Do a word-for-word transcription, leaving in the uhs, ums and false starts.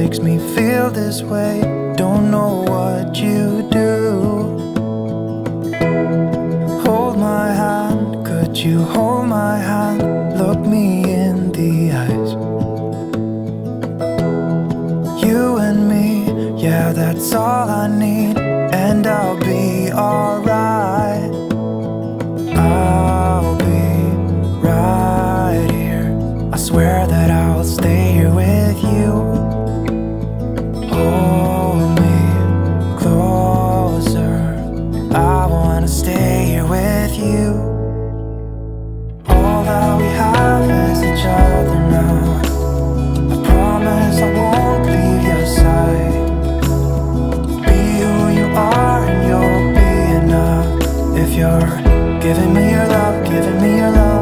makes me feel this way. Don't know what you do. Hold my hand, could you hold my hand? Look me in the eyes. You and me, yeah, that's all I need. And I'll be alright. I'll be right here. I swear that I'll stay here with you. Hold me closer. I wanna stay here with you. All that we have is each other now. I promise I won't leave your side. Be who you are and you'll be enough. If you're giving me your love, giving me your love.